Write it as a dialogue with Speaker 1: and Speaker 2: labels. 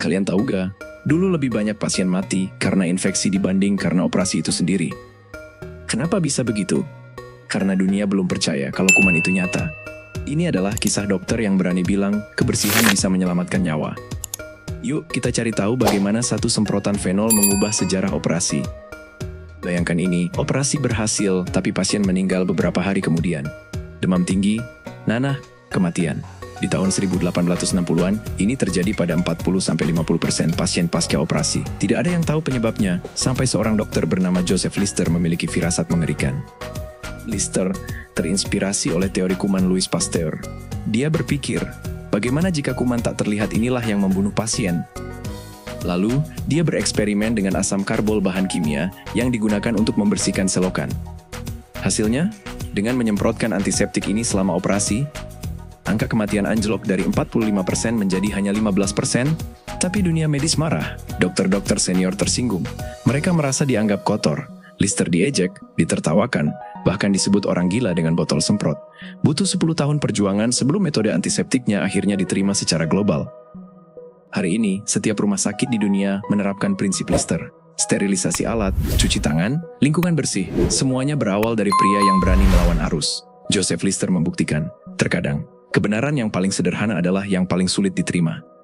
Speaker 1: Kalian tahu gak? Dulu lebih banyak pasien mati karena infeksi dibanding karena operasi itu sendiri. Kenapa bisa begitu? Karena dunia belum percaya kalau kuman itu nyata. Ini adalah kisah dokter yang berani bilang kebersihan bisa menyelamatkan nyawa. Yuk kita cari tahu bagaimana satu semprotan fenol mengubah sejarah operasi. Bayangkan ini, operasi berhasil tapi pasien meninggal beberapa hari kemudian. Demam tinggi, nanah, kematian. Di tahun 1860-an, ini terjadi pada 40-50% pasien pasca operasi. Tidak ada yang tahu penyebabnya, sampai seorang dokter bernama Joseph Lister memiliki firasat mengerikan. Lister terinspirasi oleh teori kuman Louis Pasteur. Dia berpikir, bagaimana jika kuman tak terlihat inilah yang membunuh pasien? Lalu, dia bereksperimen dengan asam karbol bahan kimia yang digunakan untuk membersihkan selokan. Hasilnya, dengan menyemprotkan antiseptik ini selama operasi, angka kematian anjlok dari 45% menjadi hanya 15%, tapi dunia medis marah. Dokter-dokter senior tersinggung. Mereka merasa dianggap kotor. Lister diejek, ditertawakan, bahkan disebut orang gila dengan botol semprot. Butuh 10 tahun perjuangan sebelum metode antiseptiknya akhirnya diterima secara global. Hari ini, setiap rumah sakit di dunia menerapkan prinsip Lister. Sterilisasi alat, cuci tangan, lingkungan bersih, semuanya berawal dari pria yang berani melawan arus. Joseph Lister membuktikan, terkadang, kebenaran yang paling sederhana adalah yang paling sulit diterima.